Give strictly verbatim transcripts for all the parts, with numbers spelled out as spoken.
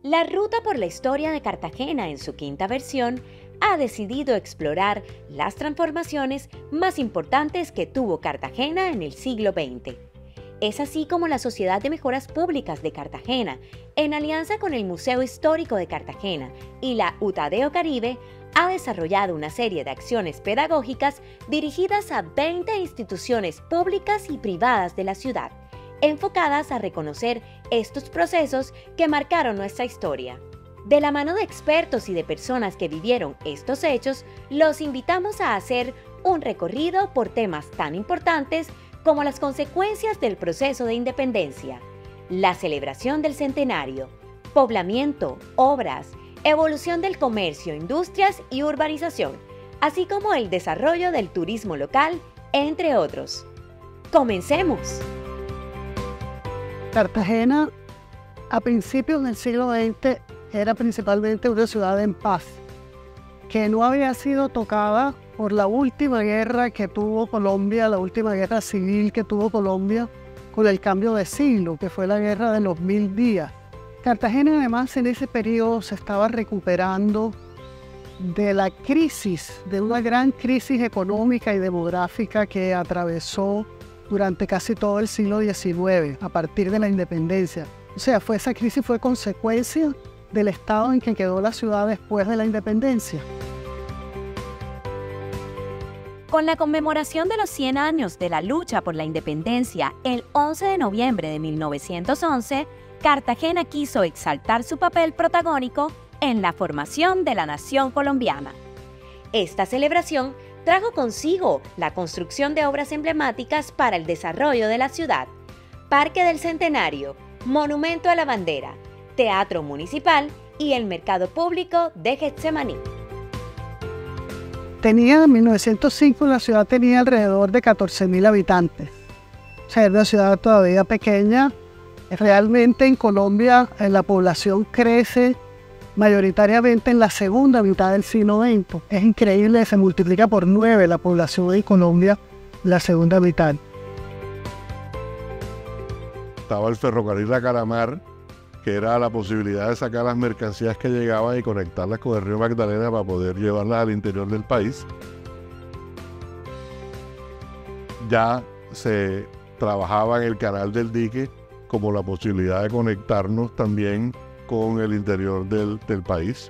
La Ruta por la Historia de Cartagena, en su quinta versión, ha decidido explorar las transformaciones más importantes que tuvo Cartagena en el siglo veinte. Es así como la Sociedad de Mejoras Públicas de Cartagena, en alianza con el Museo Histórico de Cartagena y la Utadeo Caribe, ha desarrollado una serie de acciones pedagógicas dirigidas a veinte instituciones públicas y privadas de la ciudad, enfocadas a reconocer estos procesos que marcaron nuestra historia. De la mano de expertos y de personas que vivieron estos hechos, los invitamos a hacer un recorrido por temas tan importantes como las consecuencias del proceso de independencia, la celebración del centenario, poblamiento, obras, evolución del comercio, industrias y urbanización, así como el desarrollo del turismo local, entre otros. ¡Comencemos! Cartagena, a principios del siglo veinte, era principalmente una ciudad en paz, que no había sido tocada por la última guerra que tuvo Colombia, la última guerra civil que tuvo Colombia con el cambio de siglo, que fue la guerra de los mil días. Cartagena, además, en ese periodo se estaba recuperando de la crisis, de una gran crisis económica y demográfica que atravesó durante casi todo el siglo diecinueve, a partir de la independencia. O sea, fue, esa crisis fue consecuencia del estado en que quedó la ciudad después de la independencia. Con la conmemoración de los cien años de la lucha por la independencia, el once de noviembre de mil novecientos once, Cartagena quiso exaltar su papel protagónico en la formación de la nación colombiana. Esta celebración trajo consigo la construcción de obras emblemáticas para el desarrollo de la ciudad: Parque del Centenario, Monumento a la Bandera, Teatro Municipal y el Mercado Público de Getsemaní. Tenía, en mil novecientos cinco, la ciudad tenía alrededor de catorce mil habitantes. O sea, era una ciudad todavía pequeña. Realmente en Colombia la población crece mayoritariamente en la segunda mitad del siglo veinte. Es increíble, se multiplica por nueve la población de Colombia en la segunda mitad. Estaba el ferrocarril a Calamar, que era la posibilidad de sacar las mercancías que llegaban y conectarlas con el río Magdalena para poder llevarlas al interior del país. Ya se trabajaba en el canal del dique como la posibilidad de conectarnos también con el interior del, del país.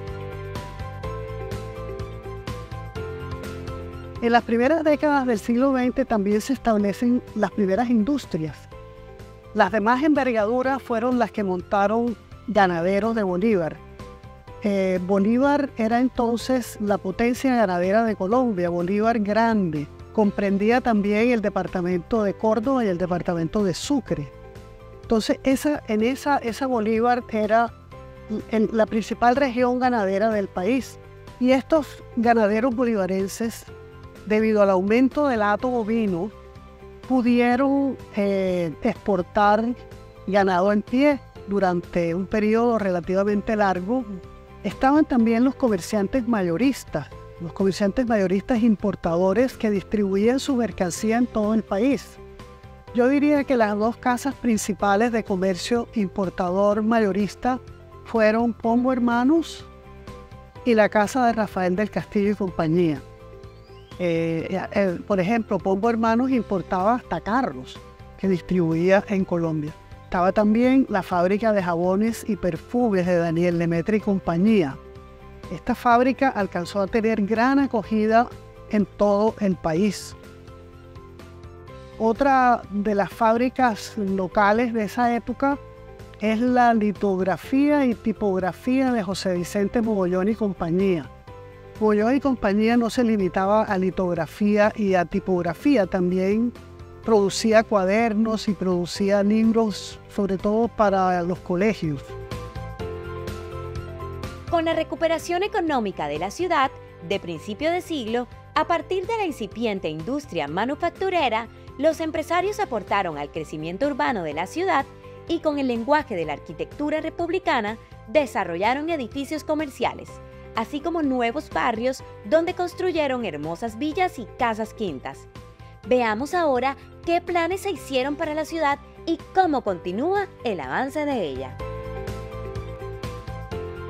En las primeras décadas del siglo veinte también se establecen las primeras industrias. Las de más envergadura fueron las que montaron ganaderos de Bolívar. Eh, Bolívar era entonces la potencia ganadera de Colombia, Bolívar Grande. Comprendía también el departamento de Córdoba y el departamento de Sucre. Entonces, esa, en esa, esa Bolívar era en la principal región ganadera del país. Y estos ganaderos bolivarenses, debido al aumento del hato bovino, pudieron eh, exportar ganado en pie durante un periodo relativamente largo. Estaban también los comerciantes mayoristas, los comerciantes mayoristas importadores que distribuían su mercancía en todo el país. Yo diría que las dos casas principales de comercio importador mayorista fueron Pombo Hermanos y la casa de Rafael del Castillo y compañía. Eh, eh, por ejemplo, Pombo Hermanos importaba hasta carros que distribuía en Colombia. Estaba también la fábrica de jabones y perfumes de Daniel Lemaitre y compañía. Esta fábrica alcanzó a tener gran acogida en todo el país. Otra de las fábricas locales de esa época es la litografía y tipografía de José Vicente Mogollón y compañía. Mogollón y compañía no se limitaba a litografía y a tipografía, también producía cuadernos y producía libros, sobre todo para los colegios. Con la recuperación económica de la ciudad, de principio de siglo, a partir de la incipiente industria manufacturera, los empresarios aportaron al crecimiento urbano de la ciudad y con el lenguaje de la arquitectura republicana desarrollaron edificios comerciales, así como nuevos barrios donde construyeron hermosas villas y casas quintas. Veamos ahora qué planes se hicieron para la ciudad y cómo continúa el avance de ella.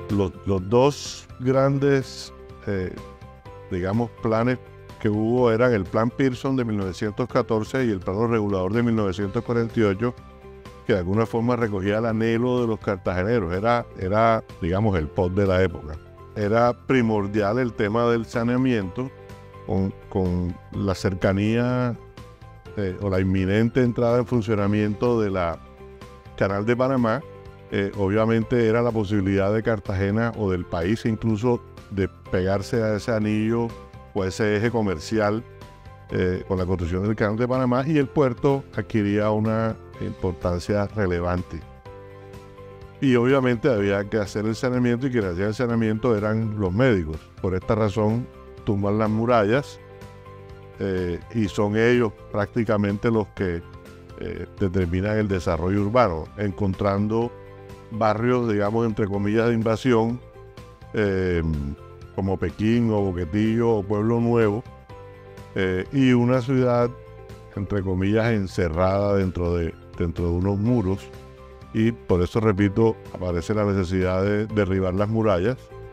los, los dos grandes, eh, digamos, planes que hubo eran el Plan Pearson de mil novecientos catorce y el Plano Regulador de mil novecientos cuarenta y ocho, que de alguna forma recogía el anhelo de los cartageneros. Era, era digamos, el pop de la época. Era primordial el tema del saneamiento con, con la cercanía eh, o la inminente entrada en funcionamiento de la Canal de Panamá. Eh, obviamente era la posibilidad de Cartagena o del país incluso de pegarse a ese anillo o a ese eje comercial eh, con la construcción del Canal de Panamá, y el puerto adquiría una importancia relevante. Y obviamente había que hacer el saneamiento, y quienes hacían el saneamiento eran los médicos. Por esta razón tumban las murallas eh, y son ellos prácticamente los que eh, determinan el desarrollo urbano, encontrando barrios, digamos, entre comillas, de invasión, eh, como Pekín o Boquetillo o Pueblo Nuevo, eh, y una ciudad, entre comillas, encerrada dentro de, dentro de unos muros, y por eso, repito, aparece la necesidad de derribar las murallas.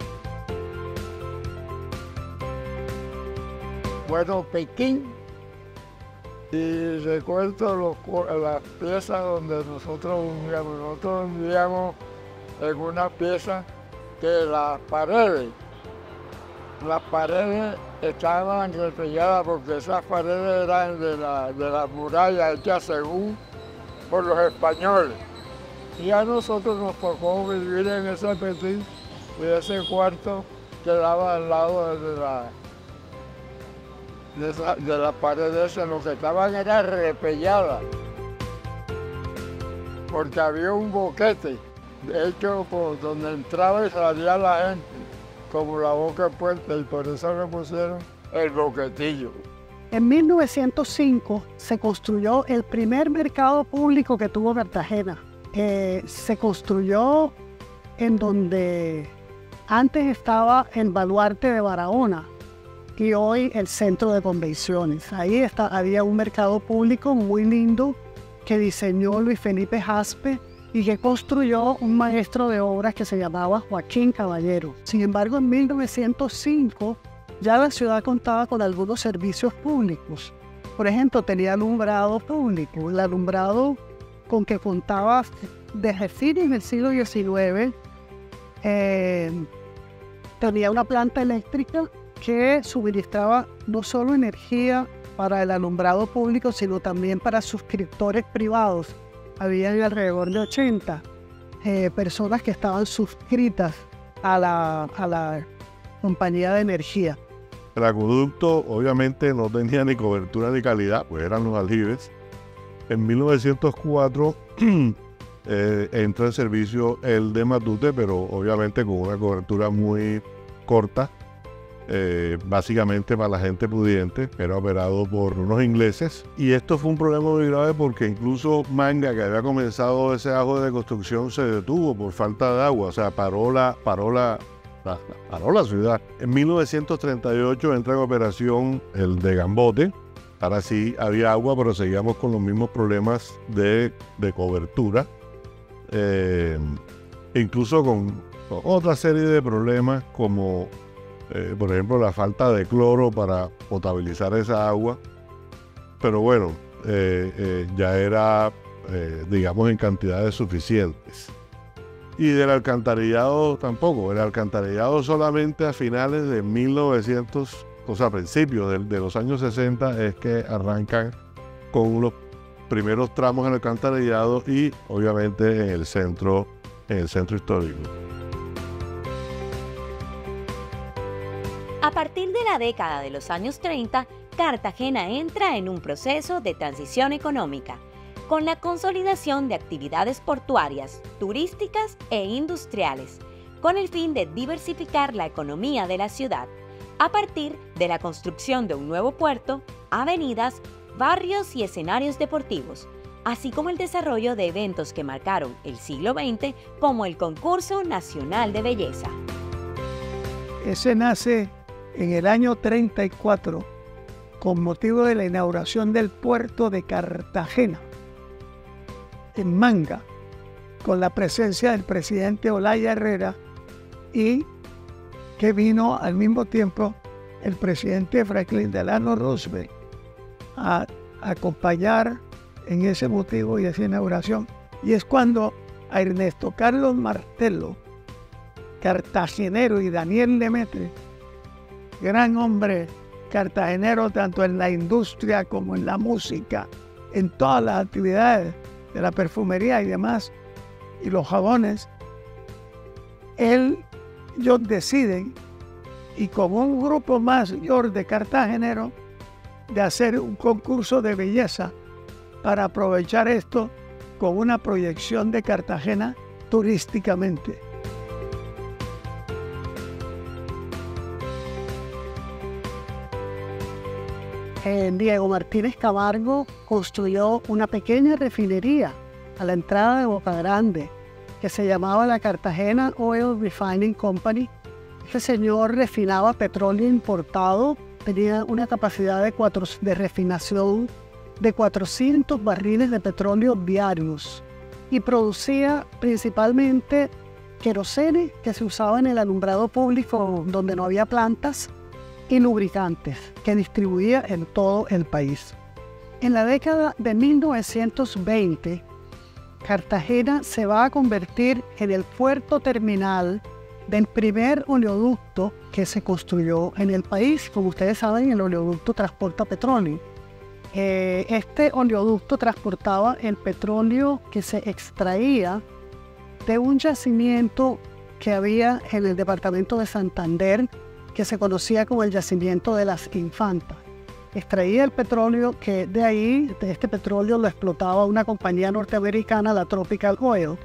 Bueno, Pekín, y recuerdo los, las piezas donde nosotros vivíamos. Nosotros vivíamos en una pieza que las paredes, las paredes estaban repelladas porque esas paredes eran de la, de la muralla hecha según por los españoles. Y a nosotros nos tocó vivir en ese petit, y ese cuarto quedaba al lado de la, de, esa, de la pared esa. Lo que estaban era repelladas, porque había un boquete hecho por donde entraba y salía la gente, como la boca puerta, y por eso le pusieron el boquetillo. En mil novecientos cinco se construyó el primer mercado público que tuvo Cartagena. Eh, se construyó en donde antes estaba el baluarte de Barahona y hoy el centro de convenciones. Ahí está, había un mercado público muy lindo que diseñó Luis Felipe Jaspe y que construyó un maestro de obras que se llamaba Joaquín Caballero. Sin embargo, en mil novecientos cinco ya la ciudad contaba con algunos servicios públicos. Por ejemplo, tenía alumbrado público. El alumbrado con que contaba desde fines en el siglo diecinueve, eh, tenía una planta eléctrica que suministraba no solo energía para el alumbrado público, sino también para suscriptores privados. Había alrededor de ochenta eh, personas que estaban suscritas a la, a la compañía de energía. El acueducto obviamente no tenía ni cobertura ni calidad, pues eran los aljibes. En mil novecientos cuatro eh, entra en servicio el de Matute, pero obviamente con una cobertura muy corta, eh, básicamente para la gente pudiente. Era operado por unos ingleses, y esto fue un problema muy grave porque incluso Manga, que había comenzado ese ajo de construcción, se detuvo por falta de agua. O sea, paró la, paró la, la, paró la ciudad. En mil novecientos treinta y ocho entra en operación el de Gambote. Ahora sí había agua, pero seguíamos con los mismos problemas de, de cobertura, eh, incluso con, con otra serie de problemas como, eh, por ejemplo, la falta de cloro para potabilizar esa agua. Pero bueno, eh, eh, ya era, eh, digamos, en cantidades suficientes. Y del alcantarillado tampoco. El alcantarillado solamente a finales de mil novecientos, o sea, a principios de, de los años sesenta, es que arrancan con los primeros tramos en el alcantarillado y obviamente en el centro, en el centro histórico. A partir de la década de los años treinta, Cartagena entra en un proceso de transición económica, con la consolidación de actividades portuarias, turísticas e industriales, con el fin de diversificar la economía de la ciudad, a partir de la construcción de un nuevo puerto, avenidas, barrios y escenarios deportivos, así como el desarrollo de eventos que marcaron el siglo veinte, como el Concurso Nacional de Belleza. Ese nace en el año treinta y cuatro, con motivo de la inauguración del puerto de Cartagena, en Manga, con la presencia del presidente Olaya Herrera y que vino al mismo tiempo el presidente Franklin Delano Roosevelt a, a acompañar en ese motivo y esa inauguración. Y es cuando a Ernesto Carlos Martello, cartagenero, y Daniel Lemaitre, gran hombre cartagenero tanto en la industria como en la música, en todas las actividades de la perfumería y demás, y los jabones, él, ellos deciden, y con un grupo mayor de cartageneros, de hacer un concurso de belleza para aprovechar esto con una proyección de Cartagena turísticamente. Eh, Diego Martínez Camargo construyó una pequeña refinería a la entrada de Boca Grande que se llamaba la Cartagena Oil Refining Company. Este señor refinaba petróleo importado, tenía una capacidad de, cuatro, de refinación de cuatrocientos barriles de petróleo diarios y producía principalmente querosene que se usaba en el alumbrado público donde no había plantas y lubricantes que distribuía en todo el país. En la década de mil novecientos veinte, Cartagena se va a convertir en el puerto terminal del primer oleoducto que se construyó en el país. Como ustedes saben, el oleoducto transporta petróleo. Eh, este oleoducto transportaba el petróleo que se extraía de un yacimiento que había en el departamento de Santander, que se conocía como el yacimiento de las Infantas. Extraía el petróleo que de ahí, de este petróleo lo explotaba una compañía norteamericana, la Tropical Oil.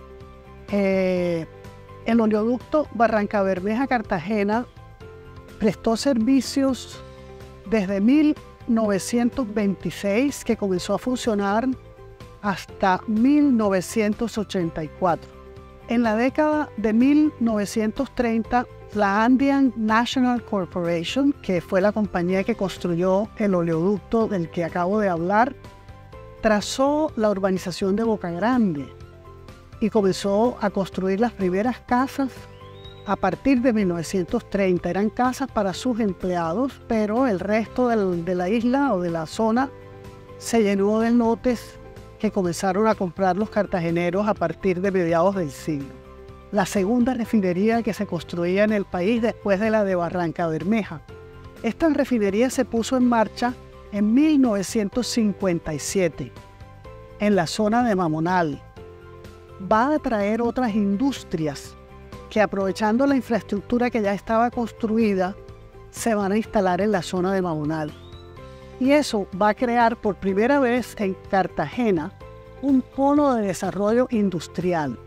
Eh, el oleoducto Barranca Bermeja-Cartagena prestó servicios desde mil novecientos veintiséis, que comenzó a funcionar, hasta mil novecientos ochenta y cuatro. En la década de mil novecientos treinta, la Andean National Corporation, que fue la compañía que construyó el oleoducto del que acabo de hablar, trazó la urbanización de Boca Grande y comenzó a construir las primeras casas a partir de mil novecientos treinta. Eran casas para sus empleados, pero el resto del, de la isla o de la zona se llenó de lotes que comenzaron a comprar los cartageneros a partir de mediados del siglo. La segunda refinería que se construía en el país después de la de Barranca Bermeja. Esta refinería se puso en marcha en mil novecientos cincuenta y siete en la zona de Mamonal. Va a atraer otras industrias que, aprovechando la infraestructura que ya estaba construida, se van a instalar en la zona de Mamonal. Y eso va a crear por primera vez en Cartagena un polo de desarrollo industrial.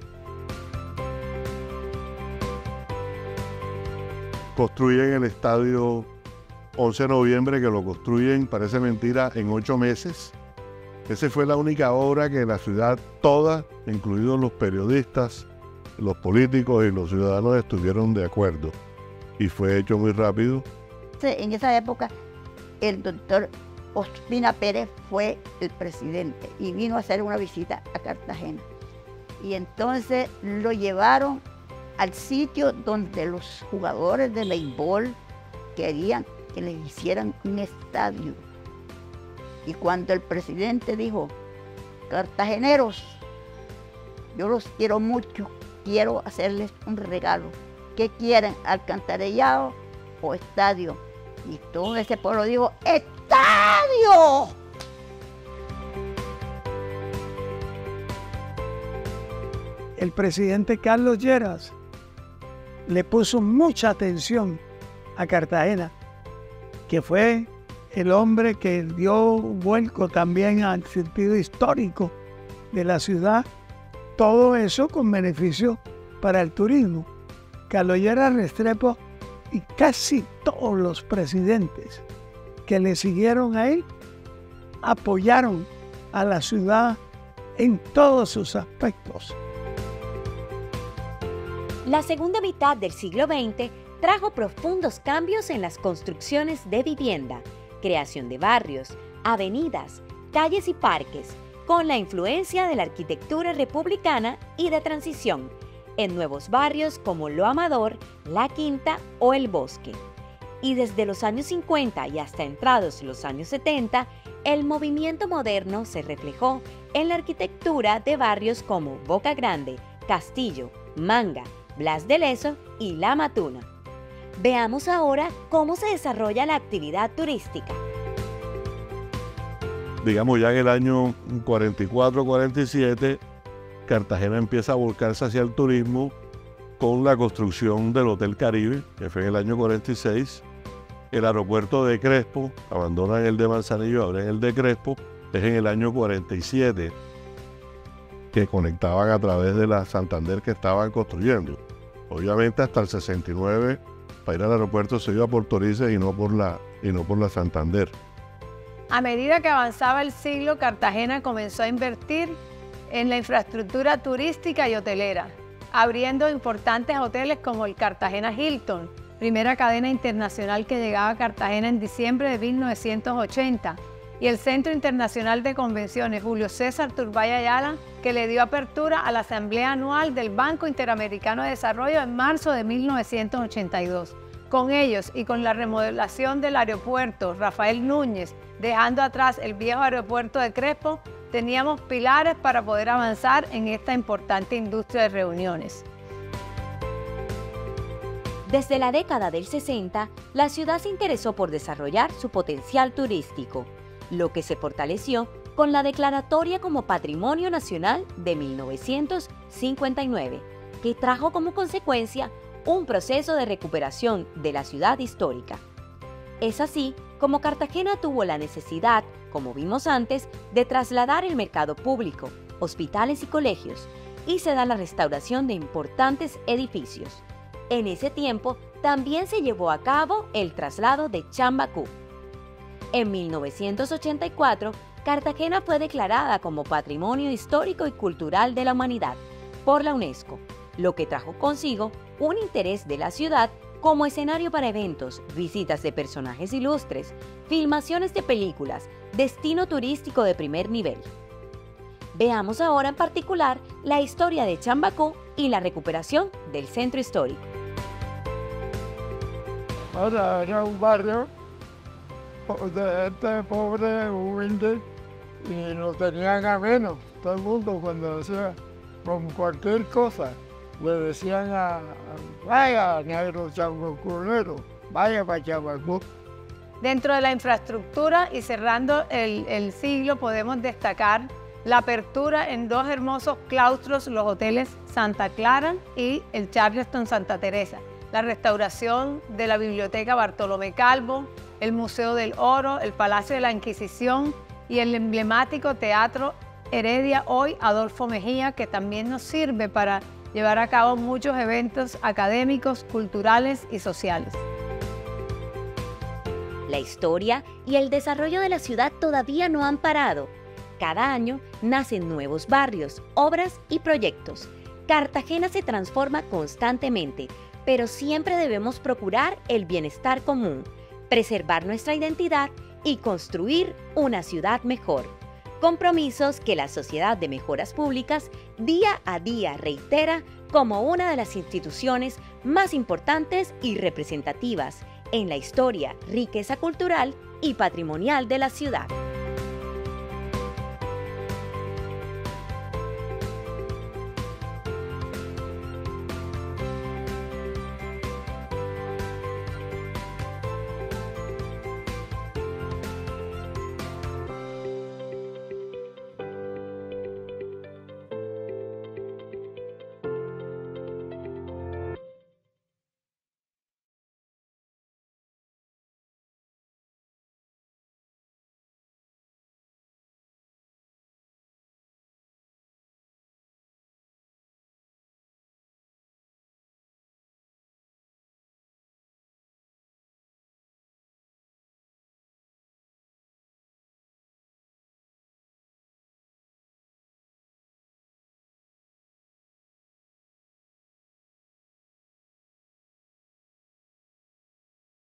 Construyen el estadio once de noviembre, que lo construyen, parece mentira, en ocho meses. Esa fue la única obra que la ciudad toda, incluidos los periodistas, los políticos y los ciudadanos, estuvieron de acuerdo. Y fue hecho muy rápido. En esa época, el doctor Ospina Pérez fue el presidente y vino a hacer una visita a Cartagena. Y entonces lo llevaron al sitio donde los jugadores de béisbol querían que les hicieran un estadio. Y cuando el presidente dijo: cartageneros, yo los quiero mucho, quiero hacerles un regalo. ¿Qué quieren, alcantarillado o estadio? Y todo ese pueblo dijo: ¡estadio! El presidente Carlos Lleras le puso mucha atención a Cartagena, que fue el hombre que dio un vuelco también al sentido histórico de la ciudad, todo eso con beneficio para el turismo. Carlos Lleras Restrepo y casi todos los presidentes que le siguieron a él apoyaron a la ciudad en todos sus aspectos. La segunda mitad del siglo veinte trajo profundos cambios en las construcciones de vivienda, creación de barrios, avenidas, calles y parques, con la influencia de la arquitectura republicana y de transición, en nuevos barrios como Lo Amador, La Quinta o El Bosque. Y desde los años cincuenta y hasta entrados los años setenta, el movimiento moderno se reflejó en la arquitectura de barrios como Boca Grande, Castillo, Manga, Blas de Lezo y La Matuna. Veamos ahora cómo se desarrolla la actividad turística. Digamos, ya en el año cuarenta y cuatro cuarenta y siete, Cartagena empieza a volcarse hacia el turismo con la construcción del Hotel Caribe, que fue en el año cuarenta y seis. El aeropuerto de Crespo, abandonan el de Manzanillo, abren el de Crespo, es en el año cuarenta y siete, que conectaban a través de la Santander que estaban construyendo. Obviamente hasta el sesenta y nueve, para ir al aeropuerto se iba por Torices y no por la, y no por la Santander. A medida que avanzaba el siglo, Cartagena comenzó a invertir en la infraestructura turística y hotelera, abriendo importantes hoteles como el Cartagena Hilton, primera cadena internacional que llegaba a Cartagena en diciembre de mil novecientos ochenta, y el Centro Internacional de Convenciones Julio César Turbay Ayala, que le dio apertura a la Asamblea Anual del Banco Interamericano de Desarrollo en marzo de mil novecientos ochenta y dos. Con ellos y con la remodelación del aeropuerto Rafael Núñez, dejando atrás el viejo aeropuerto de Crespo, teníamos pilares para poder avanzar en esta importante industria de reuniones. Desde la década del sesenta, la ciudad se interesó por desarrollar su potencial turístico, lo que se fortaleció con la declaratoria como Patrimonio Nacional de mil novecientos cincuenta y nueve, que trajo como consecuencia un proceso de recuperación de la ciudad histórica. Es así como Cartagena tuvo la necesidad, como vimos antes, de trasladar el mercado público, hospitales y colegios, y se da la restauración de importantes edificios. En ese tiempo también se llevó a cabo el traslado de Chambacú. En mil novecientos ochenta y cuatro, Cartagena fue declarada como Patrimonio Histórico y Cultural de la Humanidad por la UNESCO, lo que trajo consigo un interés de la ciudad como escenario para eventos, visitas de personajes ilustres, filmaciones de películas, destino turístico de primer nivel. Veamos ahora en particular la historia de Chambacú y la recuperación del centro histórico. Ahora era un barrio de gente pobre, humilde, y lo tenían a menos. Todo el mundo cuando decía, con cualquier cosa, le decían a, a vaya, negro chambaculero, vaya para Chambacú. Dentro de la infraestructura y cerrando el, el siglo podemos destacar la apertura en dos hermosos claustros, los hoteles Santa Clara y el Charleston Santa Teresa, la restauración de la Biblioteca Bartolomé Calvo, el Museo del Oro, el Palacio de la Inquisición y el emblemático Teatro Heredia Hoy Adolfo Mejía, que también nos sirve para llevar a cabo muchos eventos académicos, culturales y sociales. La historia y el desarrollo de la ciudad todavía no han parado. Cada año nacen nuevos barrios, obras y proyectos. Cartagena se transforma constantemente, pero siempre debemos procurar el bienestar común, preservar nuestra identidad y construir una ciudad mejor. Compromisos que la Sociedad de Mejoras Públicas día a día reitera como una de las instituciones más importantes y representativas en la historia, riqueza cultural y patrimonial de la ciudad.